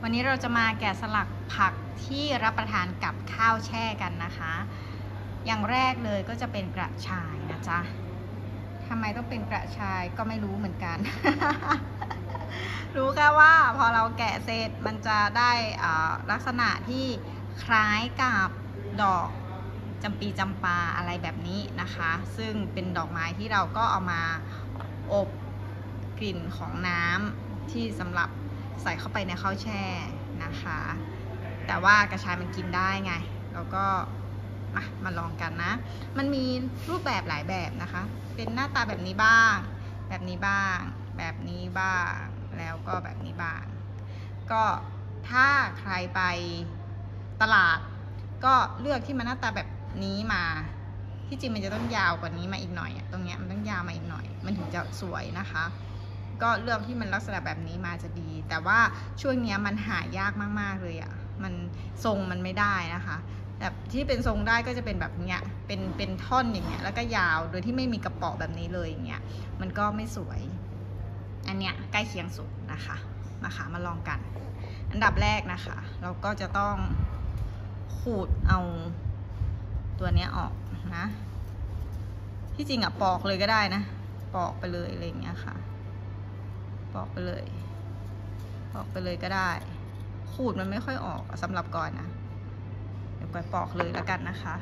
วันนี้เราจะมาแกะสลักผักที่รับประทานกับข้าวแช่กันนะคะ อย่างแรกเลยก็จะเป็นกระชายนะจ๊ะทำไมต้องเป็นกระชายก็ไม่รู้เหมือนกัน รู้แค่ว่าพอเราแกะเสร็จมันจะได้ลักษณะที่คล้ายกับดอกจำปีจำปาอะไรแบบนี้นะคะซึ่งเป็นดอกไม้ที่เราก็เอามาอบกลิ่นของน้ำที่สำหรับใส่เข้าไปในข้าวแช่นะคะแต่ว่ากระชายมันกินได้ไงเราก็มาลองกันนะมันมีรูปแบบหลายแบบนะคะเป็นหน้าตาแบบนี้บ้างแบบนี้บ้างแบบนี้บ้างแล้วก็แบบนี้บ้างก็ถ้าใครไปตลาดก็เลือกที่มันหน้าตาแบบนี้มาที่จริงมันจะต้องยาวกว่านี้มาอีกหน่อยตรงเนี้ยมันต้องยาวมาอีกหน่อยมันถึงจะสวยนะคะก็เลือกที่มันลักษณะแบบนี้มาจะดีแต่ว่าช่วงนี้มันหายากมากๆเลยอ่ะมันทรงมันไม่ได้นะคะแบบที่เป็นทรงได้ก็จะเป็นแบบเนี้ยเป็นท่อนอย่างเงี้ยแล้วก็ยาวโดยที่ไม่มีกระเป๋อแบบนี้เลยอย่างเงี้ยมันก็ไม่สวยอันเนี้ยใกล้เคียงสุดนะคะมาลองกันอันดับแรกนะคะเราก็จะต้องขูดเอาตัวเนี้ยออกนะที่จริงอ่ะปอกเลยก็ได้นะปอกไปเลยอะไรอย่างเงี้ยค่ะปอกไปเลยก็ได้ขูดมันไม่ค่อยออกสำหรับก่อนนะเดี๋ยวก่อนปอกเลยแล้วกันนะคะ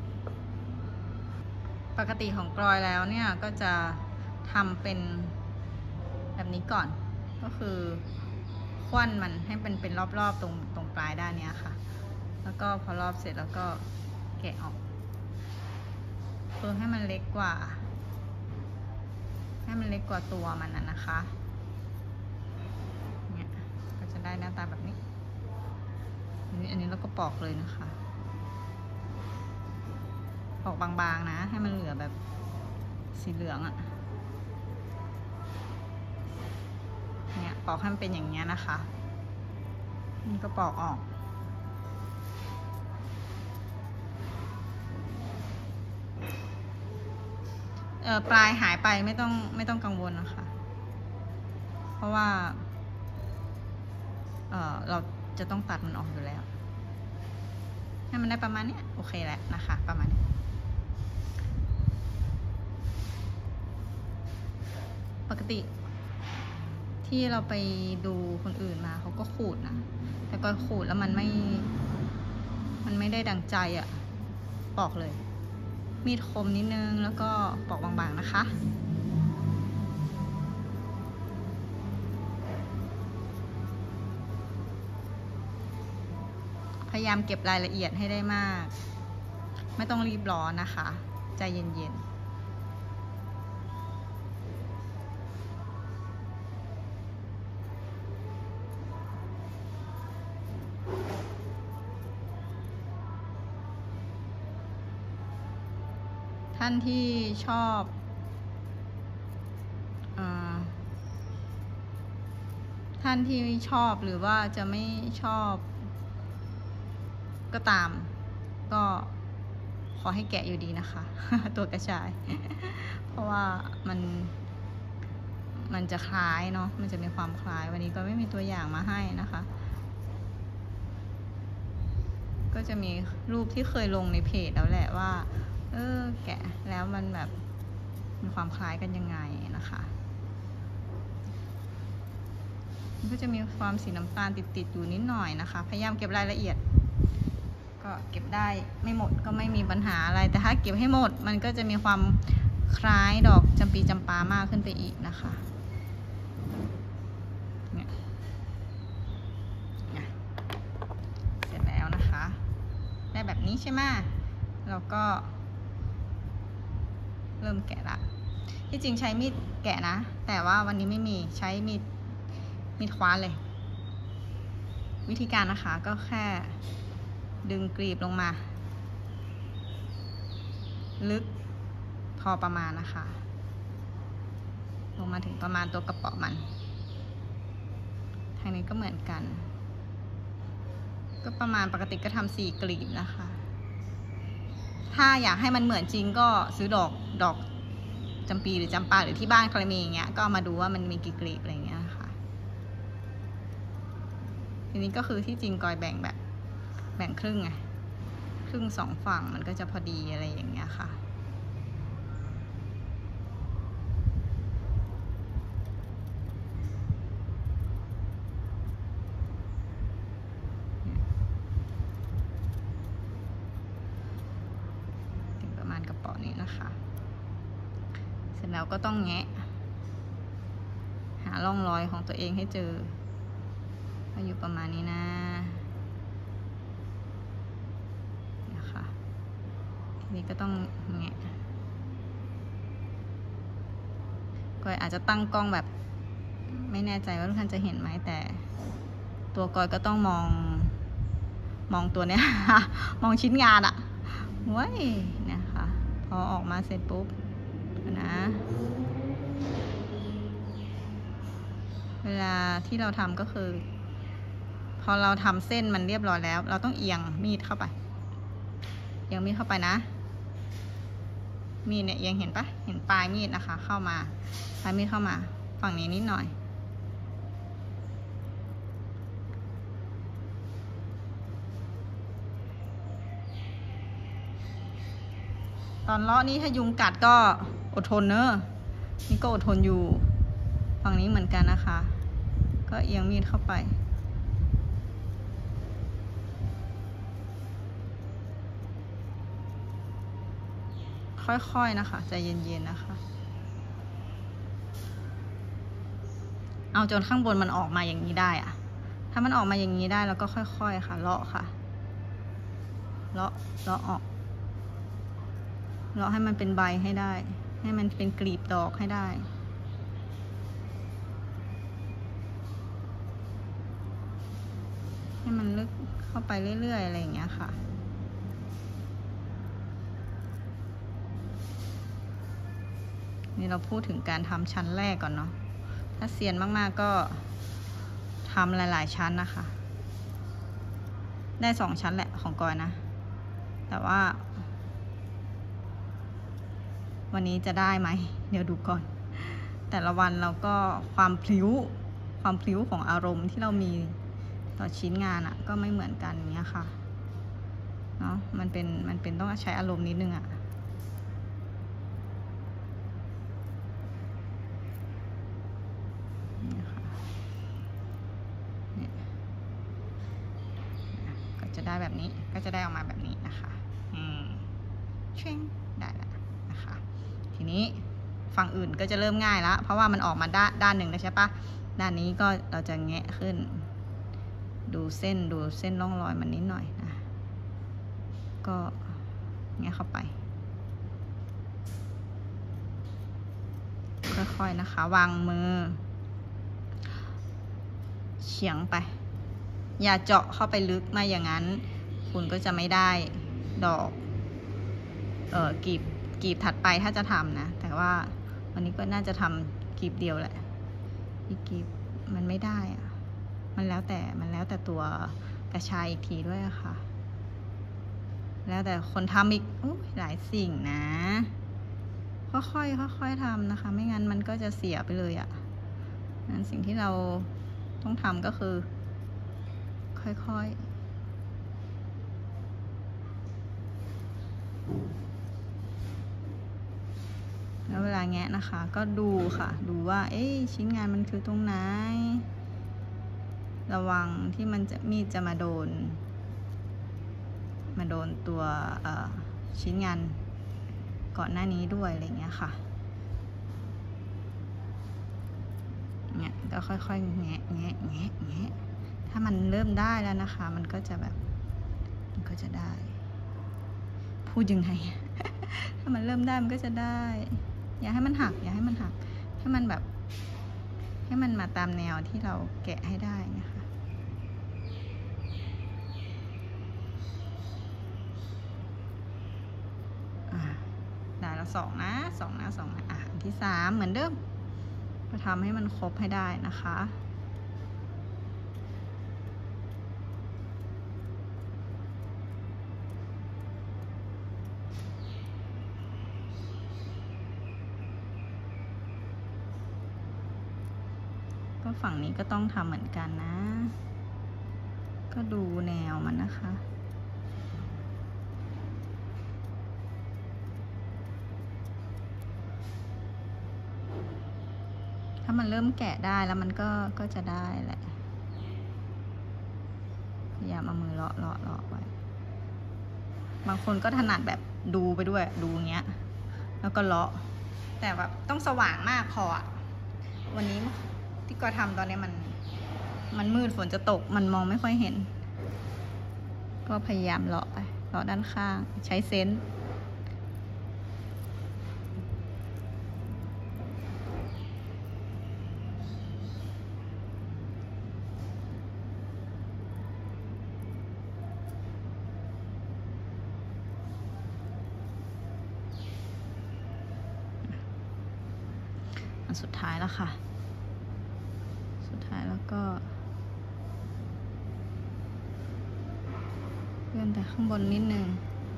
ปกติของกรอยแล้วเนี่ยก็จะทำเป็นแบบนี้ก่อนก็คือคว้านมันให้เป็นรอบๆตรงปลายด้านเนี้ยค่ะแล้วก็พอรอบเสร็จแล้วก็แกะออกเพื่อให้มันเล็กกว่าตัวมันนะคะเนี่ยก็จะได้หน้าตาแบบนี้อันนี้เราก็ปอกเลยนะคะปอกบางๆนะให้มันเหลือแบบสีเหลืองอะเนี่ยปอกให้มันเป็นอย่างเงี้ยนะคะนี่ก็ปอกออกปลายหายไปไม่ต้องกังวลนะคะเพราะว่าเราจะต้องตัดมันออกอยู่แล้วให้มันได้ประมาณนี้โอเคแล้วนะคะประมาณนี้ปกติที่เราไปดูคนอื่นมาเขาก็ขูดนะแต่ก็ขูดแล้วมันไม่ได้ดังใจอ่ะปอกเลยมีดคมนิดนึงแล้วก็ปอกบางๆนะคะพยายามเก็บรายละเอียดให้ได้มากไม่ต้องรีบร้อนนะคะใจเย็นๆท่านที่ชอบหรือว่าจะไม่ชอบก็ตามก็ขอให้แกะอยู่ดีนะคะ ตัวกระชาย เพราะว่ามันจะคล้ายเนาะมันจะมีความคล้ายวันนี้ก็ไม่มีตัวอย่างมาให้นะคะก็จะมีรูปที่เคยลงในเพจแล้วแหละว่าแกะแล้วมันแบบมีความคล้ายกันยังไงนะคะมันก็จะมีความสีน้ำตาลติดอยู่นิดหน่อยนะคะพยายามเก็บรายละเอียดก็เก็บได้ไม่หมดก็ไม่มีปัญหาอะไรแต่ถ้าเก็บให้หมดมันก็จะมีความคล้ายดอกจำปีจำปามากขึ้นไปอีกนะคะเนี่ยเสร็จแล้วนะคะได้แบบนี้ใช่ไหมเราก็เริ่มแกะละที่จริงใช้มีดแกะนะแต่ว่าวันนี้ไม่มีใช้มีดคว้านเลยวิธีการนะคะก็แค่ดึงกลีบลงมาลึกพอประมาณนะคะลงมาถึงประมาณตัวกระเป๋อมันทางนี้ก็เหมือนกันก็ประมาณปกติก็ทำ4 กลีบนะคะถ้าอยากให้มันเหมือนจริงก็ซื้อดอกจำปีหรือจำปาหรือที่บ้านใครมีอย่างเงี้ยก็มาดูว่ามันมีกี่กลีบอะไรเงี้ยค่ะทีนี้ก็คือที่จริงกอยแบ่งครึ่งไงครึ่งสองฝั่งมันก็จะพอดีอะไรอย่างเงี้ยค่ะถึงประมาณกระเป๋านี้นะคะเสร็จแล้วก็ต้องแงะหาร่องรอยของตัวเองให้เจอว่าอยู่ประมาณนี้นะนะคะทีนี้ก็ต้องแงะกอยอาจจะตั้งกล้องแบบไม่แน่ใจว่าทุกท่านจะเห็นไหมแต่ตัวกอยก็ต้องมองตัวเนี้ย มองชิ้นงานอะว้ยเนี่ยค่ะพอออกมาเสร็จปุ๊บนะเวลาที่เราทำก็คือพอเราทำเส้นมันเรียบร้อยแล้วเราต้องเอียงมีดเข้าไปเอียงมีดเข้าไปนะมีดเนี่ยเอียงเห็นปะเห็นปลายมีดนะคะเข้ามาปลายมีดเข้ามาฝั่งนี้นิดหน่อยตอนเลาะนี้ถ้ายุงกัดก็อดทนเนอะนี่ก็อดทนอยู่ฝั่งนี้เหมือนกันนะคะก็เอียงมีดเข้าไปค่อยๆนะคะใจเย็นๆนะคะเอาจนข้างบนมันออกมาอย่างนี้ได้อะถ้ามันออกมาอย่างนี้ได้แล้วก็ค่อยๆค่ะเลาะค่ะเลาะออกเลาะให้มันเป็นใบให้ได้ให้มันเป็นกลีบดอกให้ได้ให้มันลึกเข้าไปเรื่อยๆอะไรอย่างเงี้ยค่ะนี่เราพูดถึงการทำชั้นแรกก่อนเนาะถ้าเซียนมากๆก็ทำหลายๆชั้นนะคะได้2 ชั้นแหละของกอยนะแต่ว่าวันนี้จะได้ไหมเดี๋ยวดูก่อนแต่ละวันเราก็ความพลิ้วของอารมณ์ที่เรามีต่อชิ้นงานอะก็ไม่เหมือนกันเนี้ยค่ะเนาะมันเป็นต้องใช้อารมณ์นิดนึงอะก็จะได้แบบนี้ก็จะได้ออกมาแบบนี้นะคะเช่งได้แล้วนะคะทีนี้ฝั่งอื่นก็จะเริ่มง่ายแล้วเพราะว่ามันออกมาด้านหนึ่งแล้วใช่ปะด้านนี้ก็เราจะแงะขึ้นดูเส้นร่องรอยมันนิดหน่อยนะก็แงะเข้าไปค่อยๆนะคะวางมือเฉียงไปอย่าเจาะเข้าไปลึกไม่อย่างนั้นคุณก็จะไม่ได้ดอกกีบถัดไปถ้าจะทำนะแต่ว่าวันนี้ก็น่าจะทำกีบเดียวแหละอีกกีบมันไม่ได้อะมันแล้วแต่ตัวกระชายอีกทีด้วยอะค่ะแล้วแต่คนทำอีกหลายสิ่งนะค่อยๆทำนะคะไม่งั้นมันก็จะเสียไปเลยอะนั้นสิ่งที่เราต้องทำก็คือค่อยๆแล้วเวลาแงะนะคะก็ดูค่ะดูว่าชิ้นงานมันคือตรงไหนระวังที่มีดจะมาโดนตัวชิ้นงานก่อนหน้านี้ด้วยอะไรเงี้ยค่ะเนี่ยก็ค่อยๆแงะถ้ามันเริ่มได้แล้วนะคะมันก็จะได้พูดยังไง ถ้ามันเริ่มได้มันก็จะได้อย่าให้มันหักให้มันแบบให้มันมาตามแนวที่เราแกะให้ได้นะคะได้แล้ว2 นะอันที่3เหมือนเดิมก็ทำให้มันครบให้ได้นะคะก็ฝั่งนี้ก็ต้องทำเหมือนกันนะก็ดูแนวมันนะคะ ถ้ามันเริ่มแกะได้แล้วมันก็จะได้แหละพยายามเอามือเลาะไว้บางคนก็ถนัดแบบดูไปด้วยดูอย่างเงี้ยแล้วก็เลาะแต่แบบต้องสว่างมากพออะวันนี้ที่ก็ทำตอนนี้มันมืดฝนจะตกมันมองไม่ค่อยเห็นก็พยายามเลาะไปเลาะด้านข้างใช้เซนส์อันสุดท้ายแล้วค่ะสุดท้ายแล้วก็เลื่อนแต่ข้างบนนิดนึง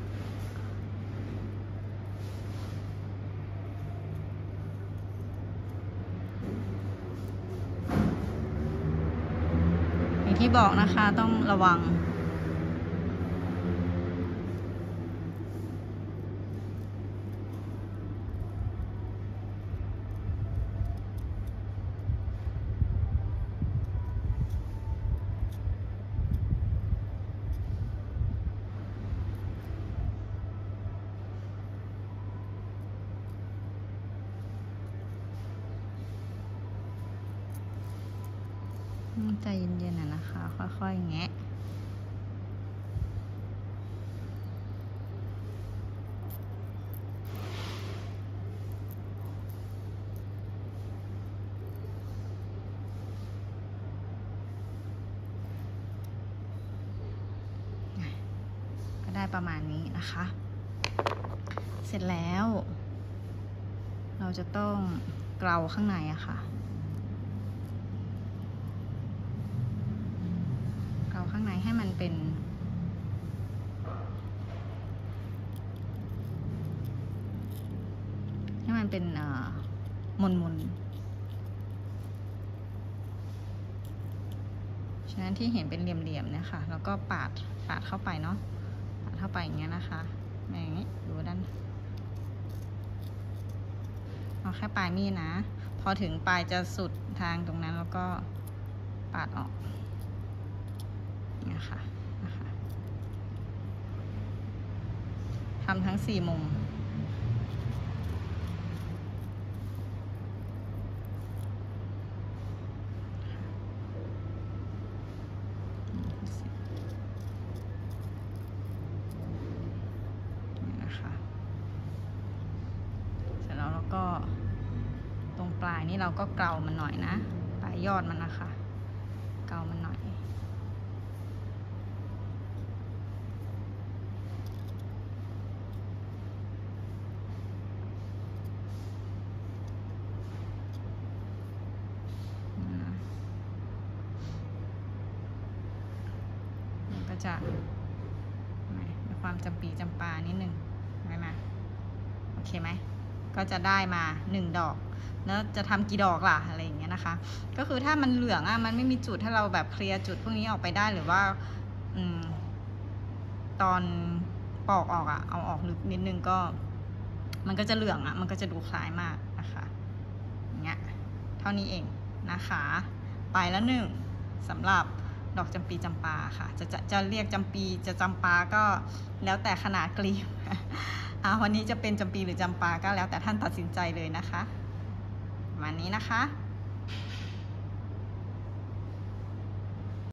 อย่างที่บอกนะคะต้องระวังใจเย็นๆนะคะ ค่อยๆแงะก็ได้ประมาณนี้นะคะ เสร็จแล้ว เราจะต้องเกลาข้างในอะค่ะข้างในให้มันเป็นมนฉะนั้นที่เห็นเป็นเหลี่ยมๆเนี่ยค่ะแล้วก็ปาดเข้าไปเนาะปาดเข้าไปอย่างเงี้ยนะคะอย่างนี้ดูด้านเอาแค่ปลายมีดนะพอถึงปลายจะสุดทางตรงนั้นแล้วก็ปาดออกนะคะทำทั้ง4 มุมนี่นะคะเสร็จแล้วเราก็ตรงปลายนี่เราก็เกลามันหน่อยนะปลายยอดมันนะคะเกลามันหน่อยจะมีความจำปีจำปานิดนึงได้ไหมโอเคไหมก็จะได้มา1 ดอกแล้วจะทำกี่ดอกล่ะอะไรอย่างเงี้ยนะคะก็คือถ้ามันเหลืองอ่ะมันไม่มีจุดถ้าเราแบบเคลียร์จุดพวกนี้ออกไปได้หรือว่าตอนปอกออกอ่ะเอาออกลึกนิดนึงก็มันก็จะเหลืองอ่ะมันก็จะดูคล้ายมากนะคะอย่างเงี้ยเท่านี้เองนะคะไปแล้ว1สำหรับดอกจำปีจำปาค่ะจะเรียกจำปีจะจำปาก็แล้วแต่ขนาดกลีบวันนี้จะเป็นจำปีหรือจำปาก็แล้วแต่ท่านตัดสินใจเลยนะคะประมาณนี้นะคะ